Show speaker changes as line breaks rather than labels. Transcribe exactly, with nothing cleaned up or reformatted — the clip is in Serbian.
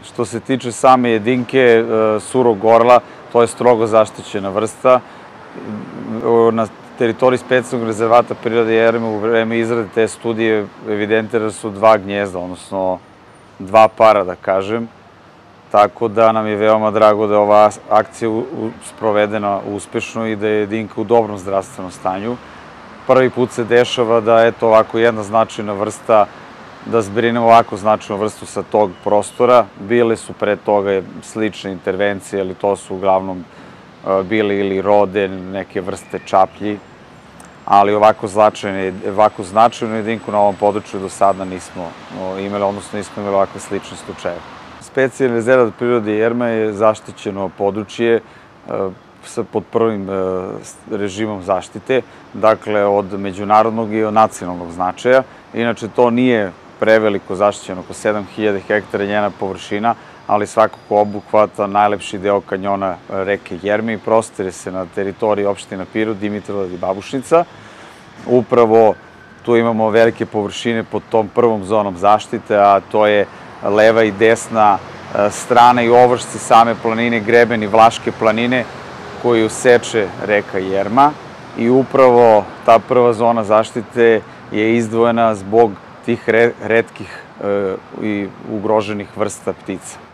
Što se tiče same jedinke surog orla, to je strogo zaštićena vrsta. Na teritoriji specijalnog rezervata prirode Jerema u vreme izrade te studije evidentirane su dva gnjezda, odnosno dva para, da kažem. Tako da nam je veoma drago da je ova akcija sprovedena uspešno i da je jedinka u dobrom zdravstvenom stanju. Prvi put se dešava da je to ovako jedna značajna vrsta, da zbrinemo ovako značajnu vrstu sa tog prostora. Bile su pre toga slične intervencije, ali to su uglavnom bili ili rode, neke vrste čaplji, ali ovako značajnu jedinku na ovom području do sada nismo imali, odnosno nismo imali ovakve slične slučaje. Specijalni rezervat prirode Jerma je zaštićeno područje pod prvim režimom zaštite, dakle od međunarodnog i od nacionalnog značaja. Inače, to nije preveliko zaštićeno, oko sedam hiljada hektara njena površina, ali svakako obuhvata najlepši deo kanjona reke Jerme i prostire se na teritoriji opština Pirot, Dimitrovgrad i Babušnica. Upravo tu imamo velike površine pod tom prvom zonom zaštite, a to je leva i desna strana i ovršci same planine, grebeni Vlaške planine koju seče reka Jerma i upravo ta prva zona zaštite je izdvojena zbog tih retkih i ugroženih vrsta ptica.